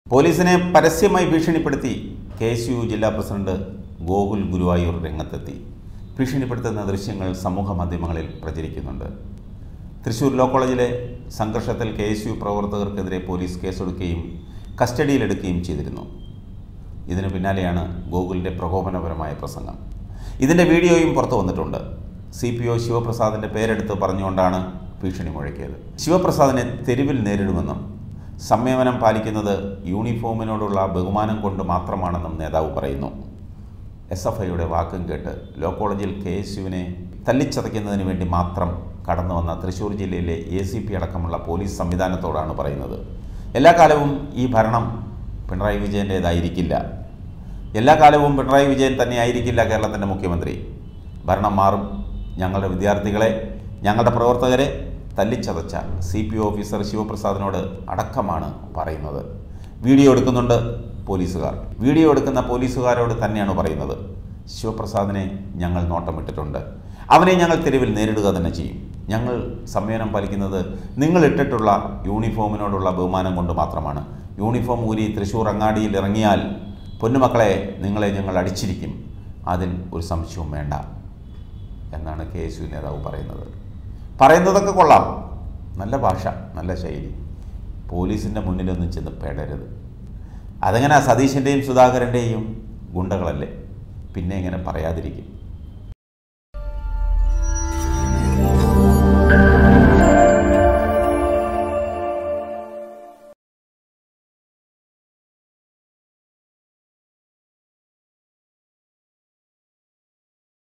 പോലീസിനെ പരസ്യമായി ഭീഷണിപ്പെടുത്തി KSU ജില്ലാ പ്രസിഡന്റ് ഗോകുൽ ഗുരുവായൂർ രംഗത്തെത്തി. ഭീഷണിപ്പെടുത്തുന്ന ദൃശ്യങ്ങൾ സമൂഹ മാധ്യമങ്ങളിൽ പ്രചരിക്കുന്നുണ്ട്. തൃശൂർ ലോ കോളേജിലെ സംഘർഷത്തിൽ KSU പ്രവർത്തകർക്കെതിരെ പോലീസ് കേസെടുക്കുകയും കസ്റ്റഡിയിലെടുക്കുകയും ചെയ്തിരുന്നു. ഇതിനു പിന്നാലെയാണ് ഗോകുലിൻ്റെ പ്രകോപനപരമായ പ്രസംഗം. ഇതിൻ്റെ വീഡിയോയും പുറത്തു വന്നിട്ടുണ്ട്. CPO ശിവപ്രസാദിൻ്റെ പേരെടുത്ത് പറഞ്ഞുകൊണ്ടാണ് ഭീഷണി മുഴക്കിയത്. ശിവപ്രസാദിനെ തെരുവിൽ നേരിടുമെന്നും സംയമനം പാലിക്കുന്നത് യൂണിഫോമിനോടുള്ള ബഹുമാനം കൊണ്ട് മാത്രമാണെന്നും നേതാവ് പറയുന്നു. SFIയുടെ വാക്കും കേട്ട് ലോ കോളേജിൽ KSUവിനെ തല്ലിച്ചതയ്ക്കുന്നതിന് വേണ്ടി മാത്രം കടന്നു വന്ന തൃശ്ശൂർ ജില്ലയിലെ ACP അടക്കമുള്ള പോലീസ് സംവിധാനത്തോടാണ് പറയുന്നത്. എല്ലാ കാലവും ഈ ഭരണം പിണറായി വിജയൻ്റേതായിരിക്കില്ല. എല്ലാ കാലവും പിണറായി വിജയൻ തന്നെയായിരിക്കില്ല കേരളത്തിൻ്റെ മുഖ്യമന്ത്രി. ഭരണം മാറും. ഞങ്ങളുടെ വിദ്യാർത്ഥികളെ, ഞങ്ങളുടെ പ്രവർത്തകരെ തല്ലിച്ചതച്ച CPO ഓഫീസർ ശിവപ്രസാദിനോട് അടക്കമാണ് പറയുന്നത്. വീഡിയോ എടുക്കുന്നുണ്ട് പോലീസുകാർ. വീഡിയോ എടുക്കുന്ന പോലീസുകാരോട് തന്നെയാണ് പറയുന്നത്. ശിവപ്രസാദിനെ ഞങ്ങൾ നോട്ടമിട്ടിട്ടുണ്ട്. അവനെ ഞങ്ങൾ തെരുവിൽ നേരിടുക തന്നെ ചെയ്യും. ഞങ്ങൾ സംയമനം പാലിക്കുന്നത് നിങ്ങൾ ഇട്ടിട്ടുള്ള യൂണിഫോമിനോടുള്ള ബഹുമാനം കൊണ്ട് മാത്രമാണ്. യൂണിഫോം ഊരി തൃശ്ശൂർ അങ്ങാടിയിൽ ഇറങ്ങിയാൽ പൊന്നുമക്കളെ നിങ്ങളെ ഞങ്ങൾ അടിച്ചിരിക്കും. അതിൽ ഒരു സംശയവും വേണ്ട എന്നാണ് KSU നേതാവ് പറയുന്നത്. പറയുന്നതൊക്കെ കൊള്ളാം, നല്ല ഭാഷ, നല്ല ശൈലി. പോലീസിൻ്റെ മുന്നിലൊന്നും ചെന്ന് പെടരുത്. അതെങ്ങനെ സതീശൻ്റെയും സുധാകരൻ്റെയും ഗുണ്ടകളല്ലേ, പിന്നെ എങ്ങനെ പറയാതിരിക്കും?